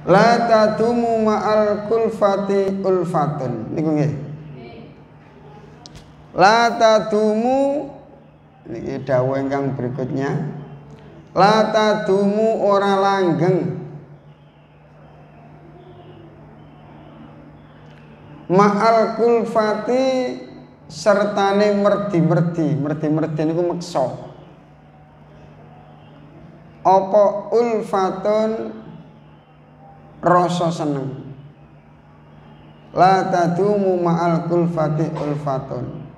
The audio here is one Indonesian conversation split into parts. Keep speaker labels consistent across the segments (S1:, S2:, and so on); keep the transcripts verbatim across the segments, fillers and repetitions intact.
S1: La tadumu ma'al kulfati ulfatun. Niku nggih. La tadumu niki dawuh ingkang berikutnya. La tadumu ora langgeng ma'al kulfati sertane merdi-merdi. Merdi-merdi niku meksa. Apa ulfatun rasa seneng. La tadumu ma'al kulfati ulfatun.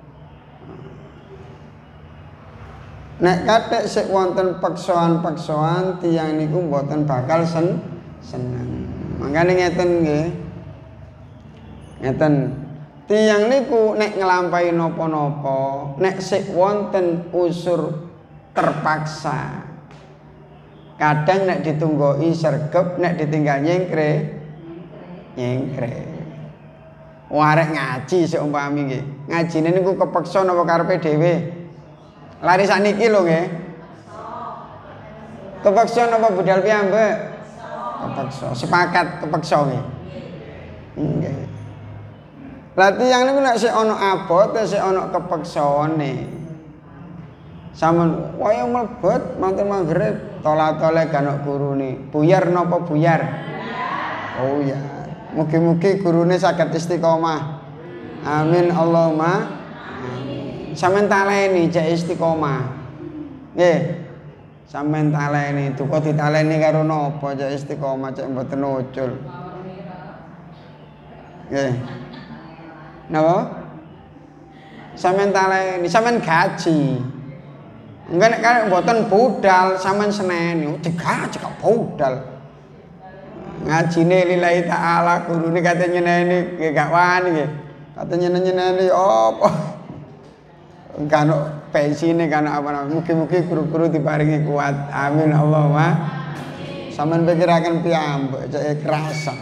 S1: Nek kathik sik wonten peksoan-peksoan tiyang niku mboten bakal sen seneng. Mangkane ngeten nggih. Ngeten. Tiyang niku nek nglampahi napa-napa, nek sik wonten unsur terpaksa. Kadang nek ditunggoki sregep, nek ditinggal nyengkre, nyengkre. Warek ngaji seumpami nggih. Ngajine niku kepeksa napa karepe dhewe? Lari sakniki lho nggih. Kepeksa napa budal piyambak? Kepeksa. Sepakat kepeksa nggih. Nggih. Lah tiyang niku nek sik ana abot, sik ana kepeksaane. Sampun waya mlebet manten maghrib, tola-tole ganok gurune. Buyar napa buyar? Oh ya. Mugi-mugi gurune saged istiqomah. Amin Allahumma amin. Sampeyan taleni cek istiqomah. Nggih. Sampeyan taleni, duka ditaleni karo napa cek istiqomah cek mboten ucul. Nggih. Napa? Sampeyan taleni, sampeyan gaji. Enggak nek karek mboten budal sampean seneni, digaji kok budal. Ngajine lillahi taala gurune kate nyeneni nggih gak wani nggih. Kate nyeneni apa? Enggak ono pensine kan apa mugi-mugi guru-guru diparingi kuat. Amin Allahumma. Sampeyan pikiraken piyambak cek kerasa.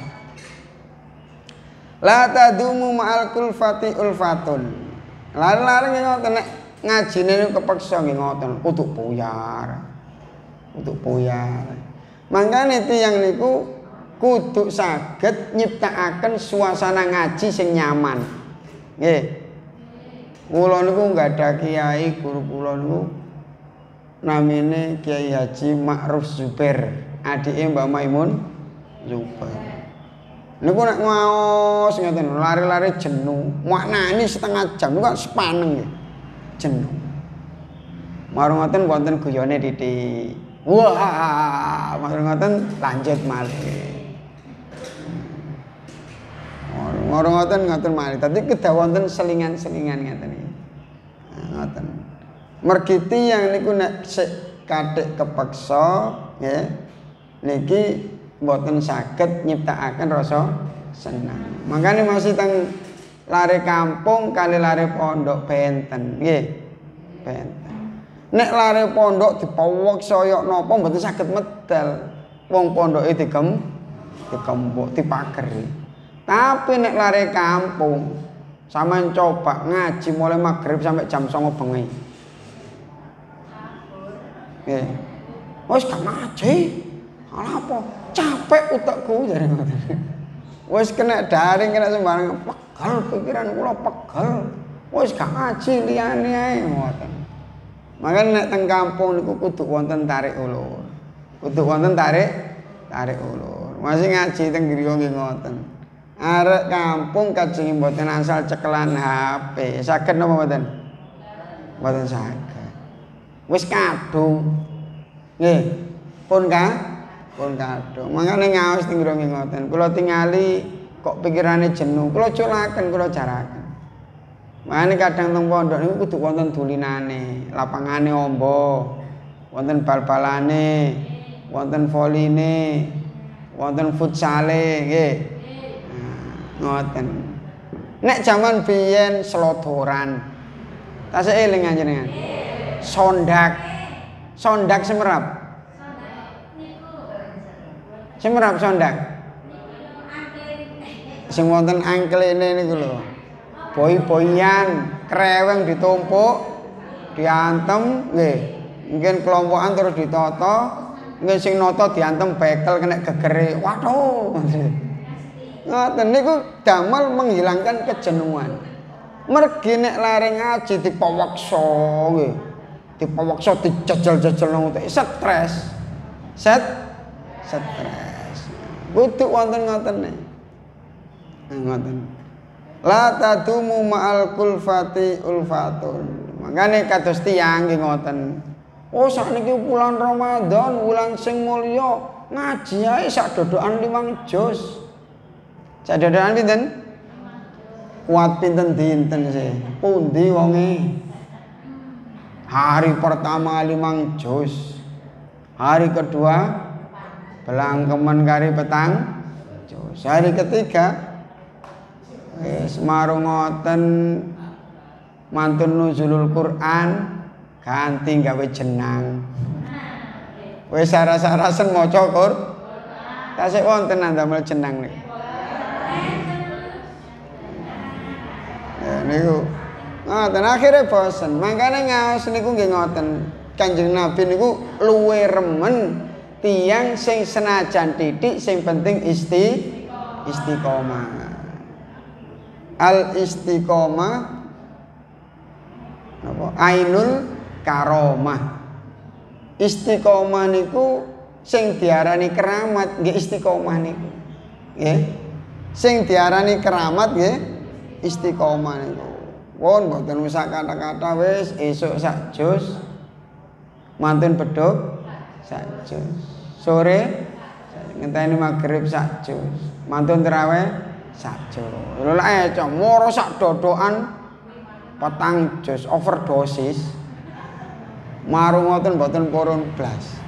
S1: La tadumu ma'al kulfati ulfatun. Lari-lari ngoten nek ngajine niku kepeksa nggih ngoten, kudu buyar. Kudu buyar. Mangkane tiyang niku kudu saged nyiptakaken suasana ngaji sing nyaman. Nggih. Kula niku nggada kiai guru kula niku namine Kiai Haji Ma'ruf Zubair, adike Mbak Maimun Zubair. Niku nek ngaos ngoten lari-lari jenuh, maknani setengah jam niku sepaneng nggih. Jenuh. Marang ngoten wonten guyone titik. Wah, marang ngoten lanjut malih. Marang ngoten ngoten malih. Dadi kedah wonten selingan-selingan ngeten iki. Nah, ngoten. Mergi tiyang niku nek sik kathik kepeksa nggih. Niki mboten saged nyiptakaken rasa seneng. Makane masih teng lare kampung kali lare pondok benten nggih. Benten. Nek lare pondok dipawek saya napa mboten saged medal. Wong pondoke digem digembok dipageri. Tapi nek lare kampung sampean coba ngaji mulai maghrib sampai jam songo bengi. Nggih. Wis gak ngaji. Ala apa? Capek utekku jare ngoten. Wis kena daring kena sembarang pegel pikiran kula pegel. Wis gak ngaji liyane ae ngoten. Makane nek teng kampung niku kudu wonten tarik ulur. Kudu wonten tarik tarik ulur. Masih ngaji teng griya nggih ngoten. Arek kampung kajeng mboten asal cekelan H P. Saged napa mboten? Mboten saged. Wis kadung. Nggih. Pun ka? Pun kadung. Mangane ngaos teng griya nggih ngoten. Kula tingali kok pikirane jenuh. Kula culaken, kula jaraken. Mane kadang teng pondok niku kudu wonten dulinane, lapangane ombo, wonten bal-balane, wonten voline, wonten futsale nggih. Nah, ngoten. Nek jaman biyen selodoran. Tasih eling njenengan. Sondak. Sondak semerap. Semerap sondak. Sing wonten angklene niku lho. Boi-boian, kreweng ditumpuk, diantem, nggih. Mungkin kelompokan terus ditata, Nggih sing nata diantem bekel kena gegere. Waduh. Ngoten niku damel menghilangkan kejenuhan. Mergi nek lare ngaji dipawaksa nggih. Dipawaksa dijejel-jejel nang utek stres. Set stres. Kudu wonten ngotene. Ngoten. La tadumu ma'al kulfati ulfatun. Makane kados tiyang nggih ngoten. Oh sakniki bulan Ramadan, bulan sing mulya, ngaji ae sak dodokan limang juz. Sak dodokan pinten? Kuat pinten dinten sih. Pundi wonge? Hari pertama limang juz. Hari kedua belangkemen kari petang juz. Hari ketiga wis marung ngoten mantun nuzulul Quran ganti gawe jenang. Wis saras-sarasen maca Quran. Tasik wonten ndamel jenang niku. Ya niku. Ngoten akhire bosen. Mangkane ngaos niku nggih ngoten. Kanjeng Nabi niku luwe remen tiyang sing senajan titik sing penting isti istiqomah. Al istiqomah napa? Ainul karomah. Istiqomah niku sing diarani keramat nggih istiqomah niku. Nggih. Sing diarani keramat nggih istiqomah niku. Pun mboten usah kata-kata wis esuk sak juz. Mantun bedhug sak juz. Sore ngenteni magrib sak juz. Mantun tarawih sak juz. Lha lek eco moro sak dodokan petang juz overdosis. Marung ngoten mboten purun blas.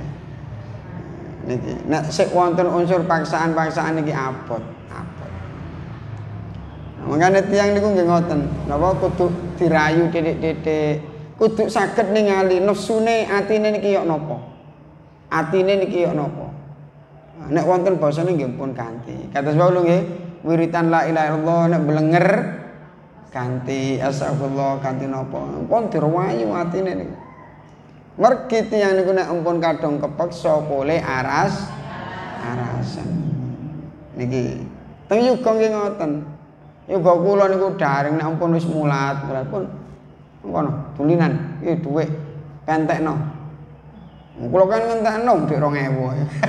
S1: Niki nek sik wonten unsur paksaan-paksaan niki abot, abot. Mangkane tiyang niku nggih ngoten, napa kudu dirayu titik-titik, kudu saged ningali nafsune atine niki yok napa. Atine niki yok napa. Nek wonten basane nggih pun ganti. Kados wau nggih, wiritan la ilaha illallah nek blenger ganti astagfirullah ganti napa. Pun dirwayu atine niku. Mergi tiyang niku nek ampun kadung kepeksa pole aras arasan. Niki teng yuga nggih ngoten. Yuga kula niku daring nek ampun wis mulat, pun ngono, dulinan iki dhuwit pentekno. Kula kan ngentekno dhuwit rong ewu.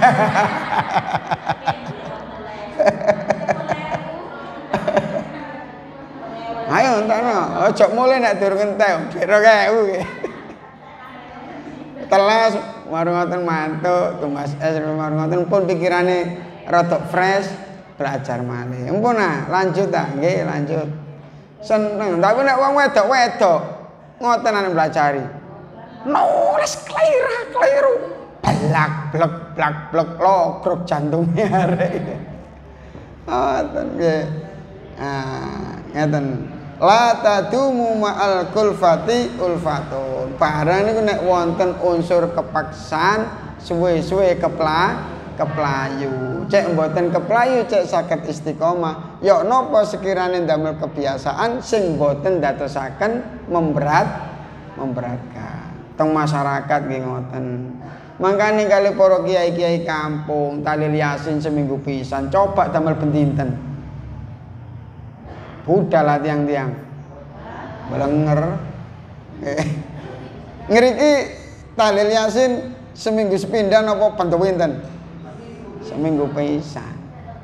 S1: Ayo entekno, aja mulai nek durung entek dhuwit rong ewu iki. Telas marung ngoten mantuk tumbas es marung ngoten pun pikirane rada fresh belajar malih. Empun ah lanjut ah nggih lanjut. Seneng tapi nek wong wedok-wedok ngoten ane belajari. Nulis keliru-keliru. Blak blek blak blek logrok jantunge arek. Ngoten nggih. Ah ngeten. La tadumu ma'al kulfati ulfatun. Barang niku nek wonten unsur kepaksaan suwe-suwe kepla keplayu. Cek mboten keplayu cek saged istiqomah. Ya napa sekirane ndamel kebiasaan sing mboten dadosaken memberat memberatkan. Teng masyarakat nggih ngoten. Mangkane kali para kiai-kiai kampung talil yasin seminggu pisan coba damel bendinten. Budal lah tiang-tiang belenger eh. Ngeriki talil yasin seminggu sepindah apa pentu winten seminggu pisan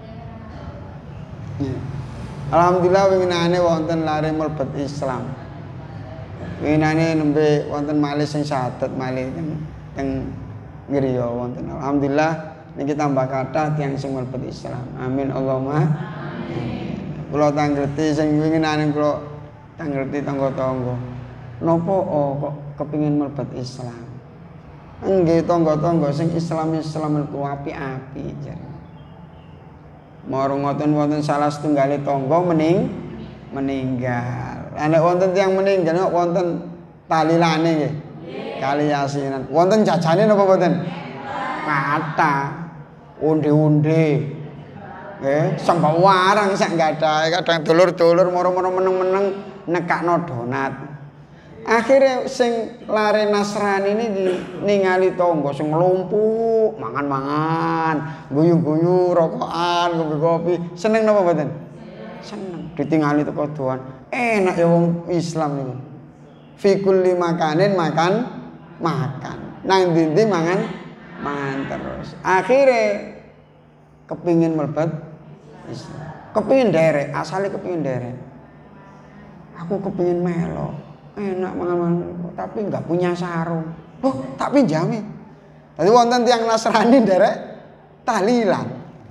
S1: ya. Alhamdulillah winginane wonten lare mlebet Islam, winginane nembe wonten malih sing sadet malih teng teng ngriya wonten. Alhamdulillah niki tambah kathah tiyang sing mlebet Islam, amin Allahumma amin. Kula tangreti sing winginane kula tangreti tangga-tangga. Napa oh, kok kepengin mlebet Islam? Nggih tangga-tangga sing Islam-Islam iku api-api jare. Marang ngoten wonten salah setunggal tangga mening meninggal. Ana wonten tiyang meninggal wonten talilane nggih. Kali yasinan. Wonten jajane napa mboten? Kathah. Unde-unde. Nggih, sangka warang sak gadah, kadang dulur-dulur moro-moro meneng-meneng nekakno donat. Akhirnya sing lare Nasrani niki ningali tangga sing nglumpuk, mangan-mangan, guyu-guyu, rokokan, kopi-kopi. Seneng napa mboten? Seneng. Ditingali teko doan. Enak ya wong Islam niku. Fi kulli makanin makan makan. Nang ndi mangan mangan terus. Akhirnya kepingin mlebet Islam. Kepingin derek, asalnya kepingin derek. Aku kepingin melo, enak mangan tapi nggak punya sarung. Loh, tak pinjami. Tadi wonten tiang Nasrani derek tahlilan.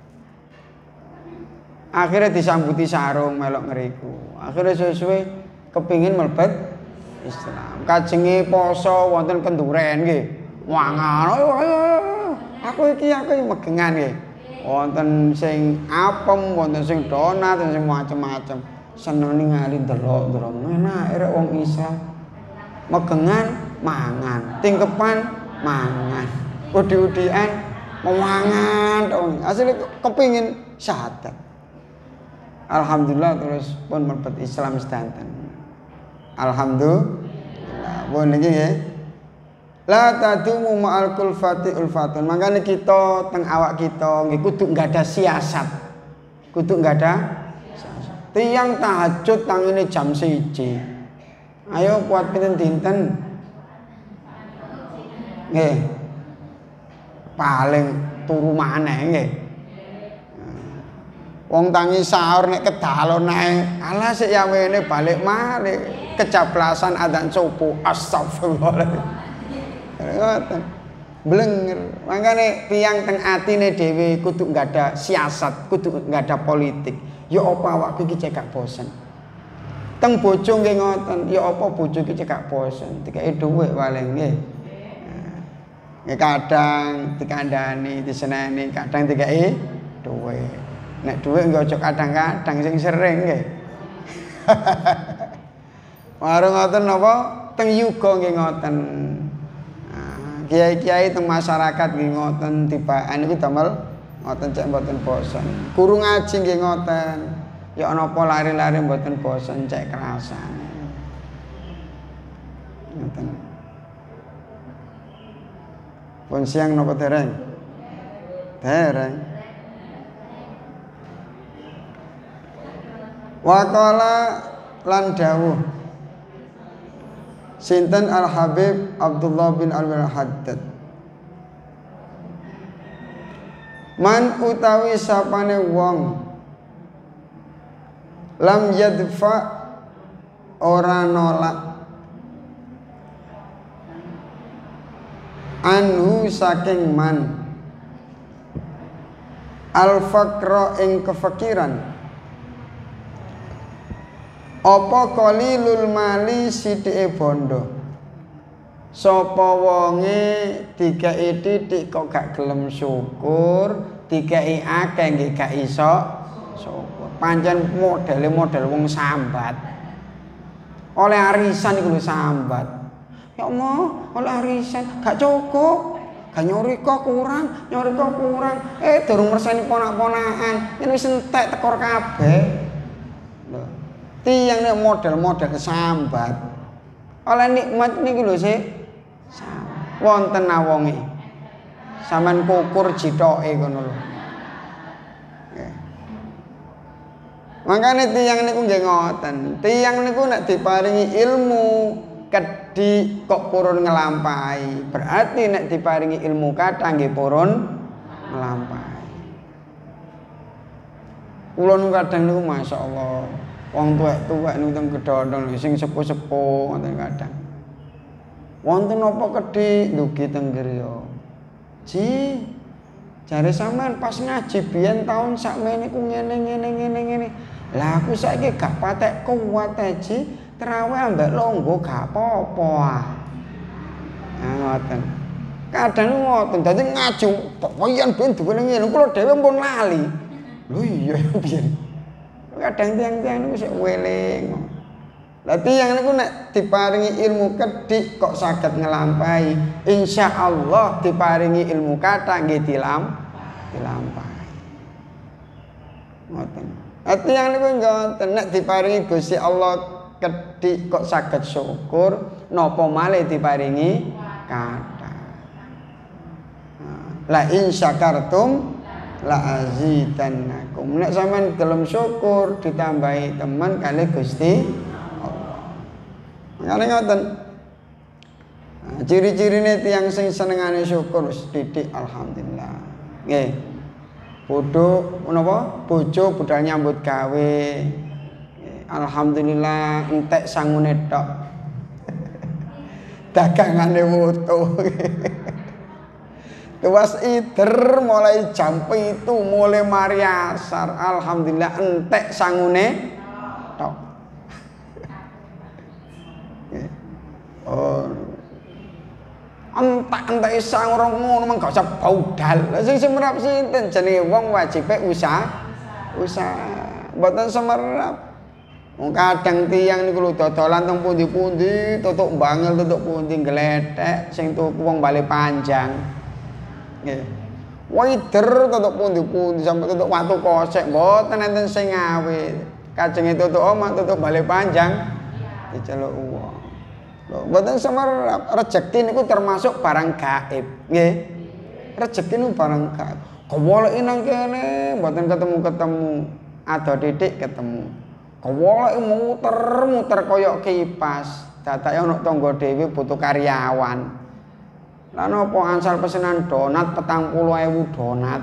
S1: Akhirnya disambuti sarung melok ngeriku. Akhirnya sesuai kepingin mlebet Islam. Kajenge poso wonten kenduren nggih. Wangan, ayo ayo. Aku iki aku iki megengan nggih. Wonten sing apem, wonten sing donat, wonten sing macem-macem. Seneng ningali delok-delok. Enak rek wong Islam. Megengan mangan, tingkepan mangan. Udi-udian memangan. Asline kepingin syahadat. Alhamdulillah terus pun mlebet Islam sedanten. Alhamdulillah. Pun niki nggih. La tadumu ma'al kulfati ulfatun. Makanya kita teng awak kita nggih kudu enggak ada siasat. Kudu enggak ada siasat. Tiang tahajud tangine jam siji. Ayo kuat pinten dinten. Nggih. Paling turu maneh nggih. Wong tangi sahur nek kedalon ae. Alah sik yamene balik malih kecaplasan adzan subuh. Astagfirullah. Ngoten. Blenger. Makane tiyang teng atine dhewe kudu enggak ada siasat, kudu enggak ada politik. Ya apa awakku iki cekak bosen. Teng bojo nggih ngoten, ya apa bojo iki cekak bosen. Dikeki dhuwit paling nggih. Nggih kadang dikandani, diseneni, kadang dikeki dhuwit. Nek dhuwit nggih aja kadang-kadang sing sering nggih. Warung ngoten napa? Teng yuga nggih ngoten. Kiai-kiai teng masyarakat nggih ngoten tibaan niku damel ngoten cek mboten bosen. Guru ngaji nggih ngoten. Ya ana apa lari-lari mboten bosen cek kerasan. Ngoten. Pun siang napa dereng? Dereng. Waqala lan dawuh sinten Al Habib Abdullah bin Al-Haddad. Man utawi sapane wong lam yadfa ora nolak anhu saking man al-faqra ing kefakiran apa qalilul mali sithike bondo. Sapa wonge dikeki titik kok gak gelem syukur, dikeki akeh nggih gak iso syukur. Pancen modele model wong sambat. Oleh arisan iku lho sambat. Ya Allah, oleh arisan gak cukup. Gak nyori kok kurang, nyori kok kurang. Eh durung mersani ponak-ponakan, yen wis entek tekor kabeh. Lho. Tiyang nek model-model kesambat. Oleh nikmat niku lho sik wonten awonge. Sampeyan kukur jithoke ngono lho. Nggih. Makane tiyang niku nggih ngoten. Tiyang niku nek diparingi ilmu kedhi kok purun nglampahi. Berarti nek diparingi ilmu kathah nggih purun nglampahi. Kula nu kadang niku masyaallah wong tuwek-tuwek niku teng gedhondong sing sepuh-sepuh ngoten kadang. Wonten apa kedhi ndugi teng griya. Ji, jare sampean pas ngaji biyen taun sakmene ku ngene ngene ngene ngene. Lah aku saiki gak patek kuat Ji, traweh ambek longgo gak apa-apa ah. Nah ngoten. Kadang ngoten dadi ngaji pokoyan ben duwe ngene kula dhewe pun lali. Lho iya biyen. Kadang tiang-tiang niku sik weling. Lah tiyang niku nek diparingi ilmu kedhik kok saged nglampahi. Insyaallah diparingi ilmu kathah nggih dilam dilampahi. Ngoten. Lah tiyang niku ngoten nek diparingi Gusti Allah kedhik kok saged syukur, napa malih diparingi kathah. La in syakartum la azidannakum. Nek sampean gelem syukur ditambahi temen kali Gusti Allah. Makane ngoten. Nah, ciri-cirine tiyang sing senengane syukur wis titik alhamdulillah. Nggih. Bodho menapa? Bojo budal nyambut gawe. Alhamdulillah entek sangune tok. Dagangane wutuh. Tuwas ider mulai jam itu mulai mari asar. Alhamdulillah entek sangune tok. Oh. Entek-entek sang ora ngono mung gak usah baudal. Lah sing semerap sinten jenenge wong wajibe usaha. Usaha. Mboten semerap. Wong kadang tiyang niku lho dodolan teng pundi-pundi, tutuk bangel, tutuk pundi gledhek sing tuku wong bale panjang. Nggih. Wider tutuk pundi-pundi sampe tutuk watu kosek mboten enten sing awit. Kajenge tutuk omah, tutuk bale panjang diceluk wong. Lho, mboten semerap. Rezeki niku termasuk barang gaib, nggih. Rezeki niku barang gaib. Kewoleki nang kene mboten ketemu-ketemu, ado titik ketemu. Kewoleki muter-muter kaya kipas. Dadake ana tangga dhewe butuh karyawan. Lah napa ansal pesenan donat petang puluh ewu donat.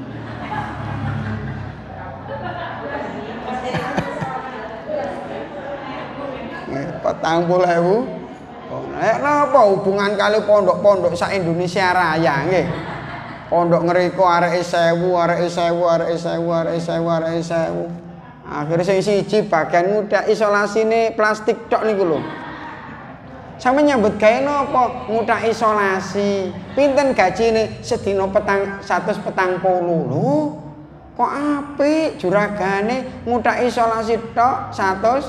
S1: Petang puluh ewu. Nek napa hubungan kali pondok-pondok sak Indonesia Raya nggih. Pondok ngriko areke sewu, areke sewu, areke sewu, areke sewu, areke sewu. Akhire sing siji bagian ngudak isolasine plastik tok niku lho. Sampe nyambut gawe napa? Ngudak isolasi. Pinten gajine? Sedina petang seratus petang puluh. Lho, kok apik juragane ngudak isolasi tok seratus.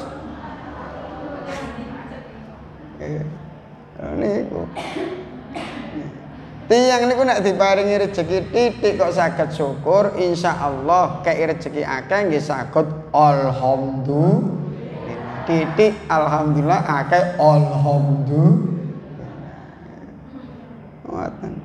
S1: Niku. Tiyang niku nek diparingi rezeki titik kok saged syukur, insyaallah kei rezeki akeh nggih saged alhamdulillah. Titik alhamdulillah akeh alhamdulillah. Ngoten.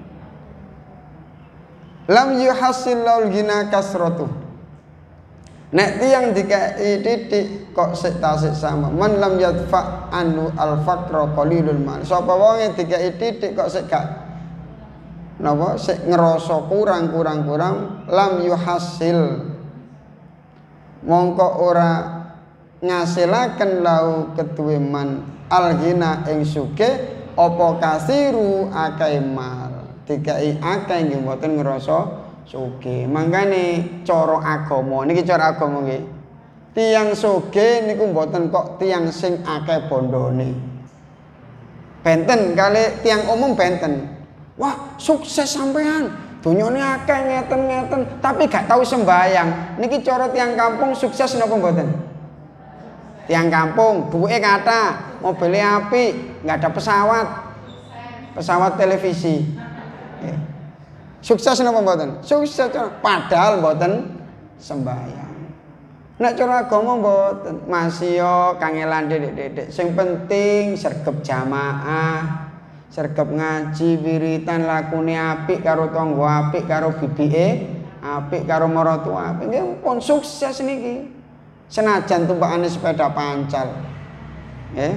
S1: Lam yuhassil laul gina kasratu. Nek tiyang dikai titik kok sik tasik sama. Man lam yadfa anu al faqra qalilul mal. Sapa wonge dikai titik kok sik gak napa sik ngerasa kurang-kurang kurang lam yuhassil. Mongko ora ngasilaken lau keduwe man al ghina ing sugih apa kasiru akeh mal. Dikai akeh nggih mboten ngerasa sugih. Mangkane cara agama niki cara agama nggih. Tiyang sugih niku mboten kok tiyang sing akeh bondone. Benten kali tiyang umum benten. Wah, sukses sampean. Donyane akeh ngeten-ngeten, tapi gak tahu sembayang. Niki cara tiyang kampung sukses napa mboten? Tiyang kampung duweke kathah, mobile apik, nggak ada pesawat. Pesawat televisi. Okay. Sukses napa mboten? Sukses padahal mboten sembahyang. Nek cara agama mboten, masih kangelan dedek-dedek. Sing penting sregep jamaah, sregep ngaji, wiritan, lakune apik karo tangga apik karo bibike apik karo maratuwa apik. Nggih pun sukses niki. Senajan tumpakane sepeda pancal. Nggih.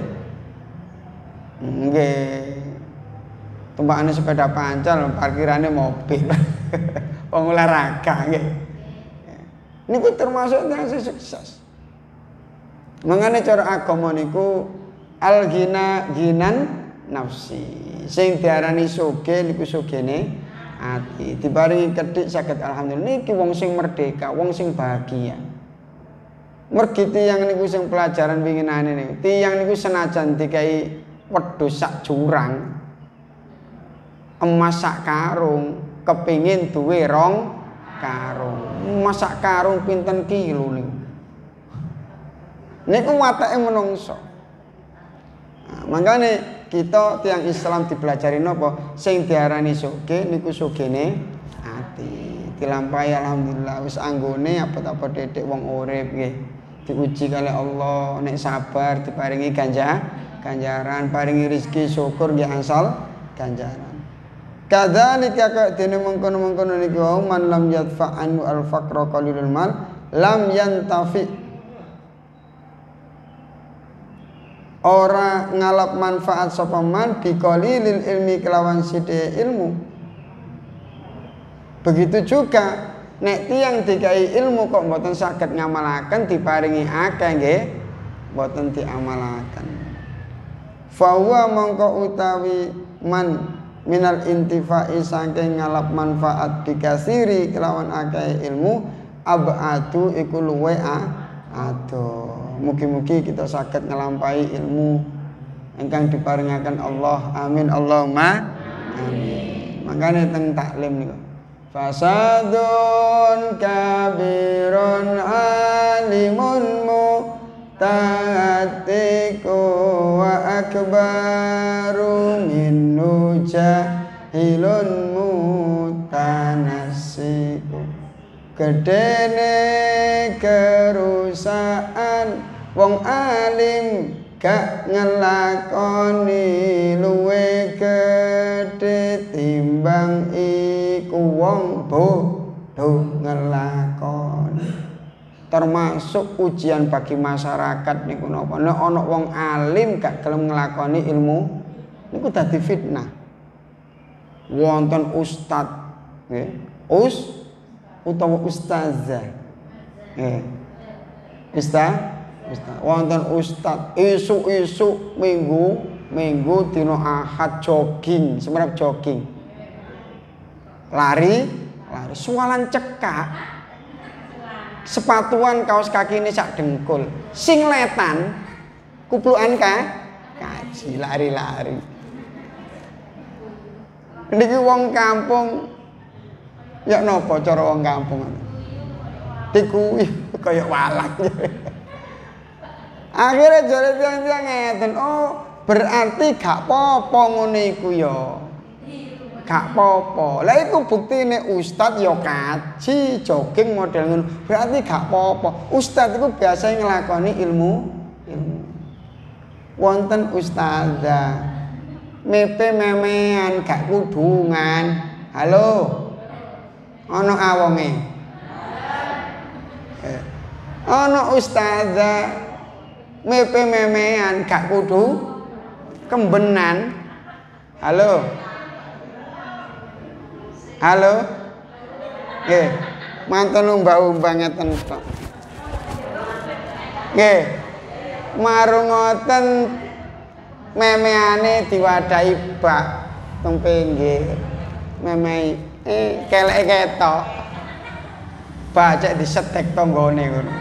S1: Nggih. Tumpakane sepeda pancal, parkirane mobil. Wong olahraga nggih. Niku termasuk yang sukses. Mangane cara agama niku al ghina ghinan nafsi. Sing diarani sugih niku sugihne ati. Diparingi kedhik saged alhamdulillah niki wong sing merdeka, wong sing bahagia. Mergi tiyang niku sing pelajaran winginane niku. Tiyang niku senajan dikai wedhus sak jurang, emas sak karung, kepingin duwe rong karung. Emas sak karung pinten kilo niku. Niku watake menungso. Nah, makane kita tiyang Islam dipelajari napa? Sing diarani sugih niku sugihne ati. Dilampahi alhamdulillah wis anggone apa-apa dedek wong urip nggih. Diuji kali Allah, nek sabar diparingi ganja ganjaran, paringi rezeki syukur nggih asal ganjaran. Kadzalika ka dene mengkono-mengkono niku man lam yadfa anhu al-faqra qalilul mal lam yantafi. Ora ngalap manfaat sapa man bi qalilil ilmi kelawan sithik ilmu. Begitu juga nek tiyang dikai ilmu kok mboten saged ngamalaken diparingi akeh nggih mboten diamalaken. Fa huwa mongko utawi man minal intifa'i saking ngalap manfaat dikasiri kelawan akeh ilmu abadu iku luwe ado. Mugi-mugi kita saged ngelampahi ilmu ingkang diparingaken Allah. Amin Allahumma amin. Makane teng taklim niku fasadun kabirun alimun mu'tatiku wa akbaru minnu jahilun mutanassiku. Gedene kerusakan wong alim gak ngelakoni luwe gedhe timbang iku wong bodoh ngelakoni. Termasuk ujian bagi masyarakat niku napa nek ana wong alim gak gelem nglakoni ilmu niku dadi fitnah. Wonten ustad nggih us utawa ustazah nggih ustaz ustaz wonten ustad isuk-isuk minggu minggu dina Ahad jogging semerap jogging lari lari sualan cekak sepatuan kaos kaki ini sak dengkul singletan kuplukan ka kaji lari-lari. Niki wong kampung ya napa cara wong kampung dikuwi kaya walak. Akhirnya jare tiyang-tiyang ngeten, oh berarti gak apa-apa ngene iku ya. Gak apa-apa. Lah iku buktine ustad ya kaji jogging model ngono. Berarti gak apa-apa. Ustad iku biasa nglakoni ilmu ilmu. Wonten ustazah mepe memean gak kudungan. Halo. Ana awonge. Eh. Ana ustazah mepe memean gak kudu kembenan. Halo. Halo. Nggih. Mantun umbah-umbah ngeten tok. Nggih. Marung ngoten memeane diwadahi bak teng pinggir. Memehi eh keleke ketok. Bak cek disetek tanggane ngono.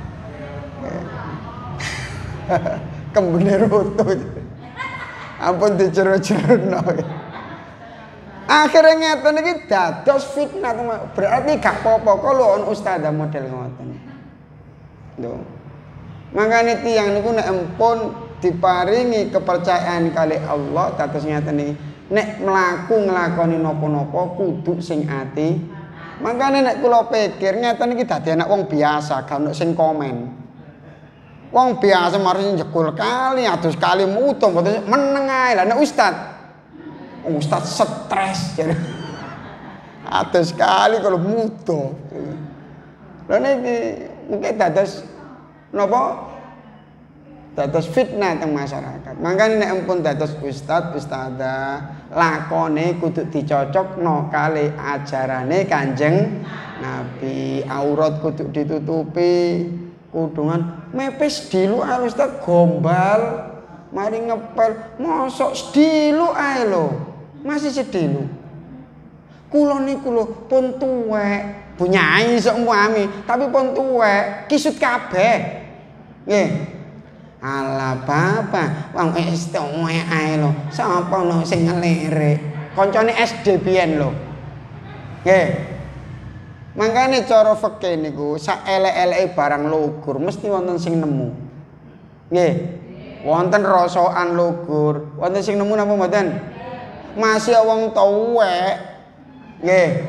S1: Kembene roto. Ampun dicero-cerono. Akhire ngeten iki dados fitnah. Berarti gak apa-apa kalau on ustazah model ngoten. Lho. Makane tiyang niku nek empun diparingi kepercayaan kali Allah dados ngeten iki. Nek mlaku nglakoni napa-napa kudu sing ati. Makane nek kula pikir ngeten iki dadi anak wong biasa, gak ono sing komen. Wong biasa mari njekul kali, atus kali mutung, meneng ae. Lah nek ustad, ustad stres jare. Atus kali kalau mutung. Lah niki mungkin dados napa? Dados fitnah teng masyarakat. Mangkane nek ampun dados ustad, ustadzah, lakone kudu dicocokno kali ajarane Kanjeng Nabi. Aurat kudu ditutupi. Kudungan mepes dilu ae ustaz gombal mari ngepel mosok sedilu ae lho masih sedilu kula niku lho pun tuwek bunyai sok muami tapi pun tuwek kisut kabeh nggih ala bapak wong wis tuwek ae lho sapa no sing ngelirik kancane S D biyen lho nggih. Makanya cara fikih niku sak elek-eleke barang lugur mesti wonten sing nemu. Nggih. Wonten rasokan lugur, wonten sing nemu napa mboten? Masih wong tuwek. Nggih.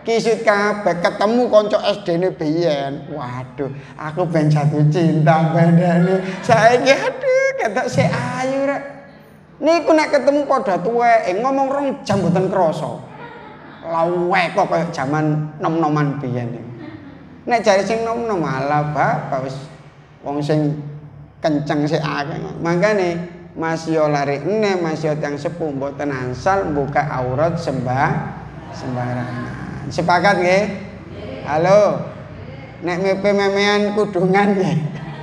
S1: kisut kabeh ketemu kanca S D-ne biyen. Waduh, aku ben jatuh cinta bedane. Saiki aduh ketok sik ayu rek. Niku nek ketemu padha tuweke ngomong rong jam mboten krasa. Lawek kok kaya jaman nom-noman biyen niku. Nek jare sing nom-nom malah bapak wis wong sing kenceng sik akeh. Mangkane Mas yo lari ene, Mas yo tiyang sepuh mboten angsal buka aurat sembah sembarangan. Sepakat nggih? Halo. Nek mepe memean kudungan nggih.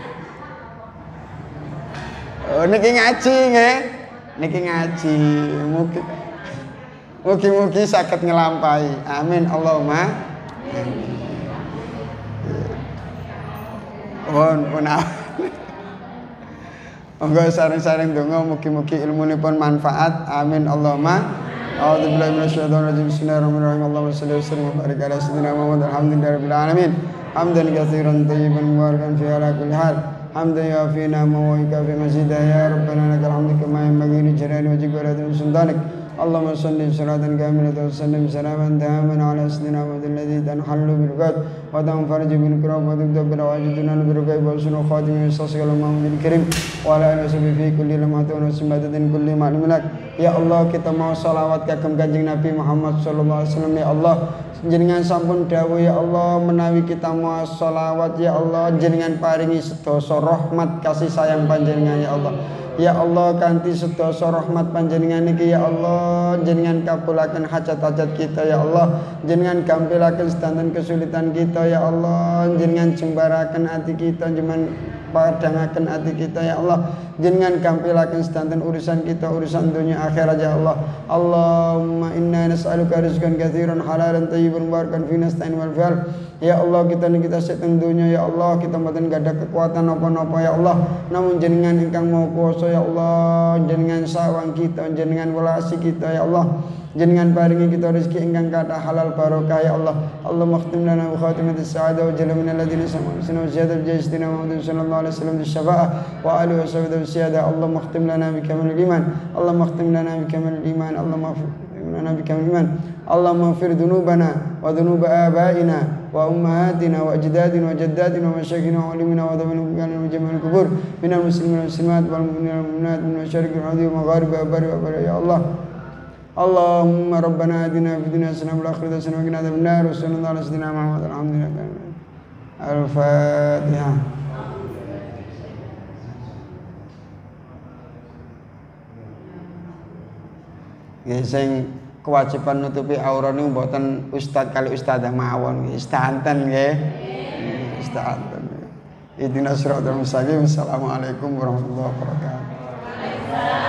S1: Oh niki ngaji nggih. Niki ngaji. Mugi mugi-mugi saged nglampahi. Amin Allahumma. Amin. Pun pun monggo saring-saring donga mugi-mugi ilmunipun manfaat. Amin Allahumma. A'udzubillahi minasyaitonir rajim. Bismillahirrahmanirrahim. Allahumma shalli wa sallim wa barik ala sayyidina Muhammad alhamdulillahirabbil alamin. Hamdan katsiran thayyiban mubarakan fi ala kulli hal. Hamdan yafina wa yukafi mazidah ya rabbana lakal hamdu kama yanbaghi li jalali wajhika wa li sultanik. Allahumma salli salatan kamilatan wa sallim salaman taman ala sayyidina Muhammad alladhi tanhallu bil ghad wa tanfariju bil kurab wa tubda bil wajiduna bil ghaibi wa sunu khatimi sallallahu Muhammadil karim wa ala alihi washabihi fi kulli lamatin wa simadatin kulli ma'lumin. Ya Allah, kita mau salawat kagem Kanjeng Nabi Muhammad sallallahu alaihi wasallam. Ya Allah, jenengan sampun dawuh ya Allah menawi kita mau salawat ya Allah jenengan paringi sedasa rahmat kasih sayang panjenengan ya Allah. Ya Allah kanthi sedasa rahmat panjenengan iki ya Allah jenengan kabulaken hajat-hajat kita ya Allah, jenengan gampilaken sedanten kesulitan kita ya Allah, jenengan jembaraken ati kita, jenengan padangaken ati kita ya Allah, jenengan gampilaken sedanten urusan kita, urusan dunia akhirat ya Allah. Allahumma inna nas'aluka rizqan katsiran halalan thayyiban mubarakan fi nasta'in wal fi'al. Ya Allah kita ni kita seteng dunia ya Allah, kita mboten gadah kekuatan apa-apa ya Allah, namun jenengan ingkang mau kuasa ya Allah, jenengan sawang kita, jenengan welasi kita ya Allah, jenengan paringi kita rezeki ingkang kathah halal barokah ya Allah. Allahumma khtim lana bi khatimatis sa'adah wa jalla min alladziina sami'u wa ziyada bi jaystina Muhammad sallallahu alaihi wasallam bis syafa'ah wa alihi wa sahbihi siyada. Allahumma khtim lana bi kamalil iman. Allahumma khtim lana bi kamalil iman. Allahumma lana bi kamalil iman. Allahumma ighfir dhunubana wa dhunuba abaina wa ummahatina wa ajdadina wa jaddatina wa masyayikhina wa ulimina wa dhamanina wa jami'il kubur minal muslimina wal muslimat wal mu'minina wal mu'minat min masyariqil ardi wa magharibiha wa bari wa bari ya Allah. Allahumma rabbana atina fid dunya hasanah wa fil akhirati hasanah wa qina adzabannar. Sallallahu alaihi wasallam Muhammad alhamdulillah. Al-Fatihah. Nggih sing kewajiban nutupi aurat niku mboten ustaz kali ustazah mawon nggih, istanten nggih. Istanten. Ihdinas siratal mustaqim. Assalamualaikum warahmatullahi wabarakatuh.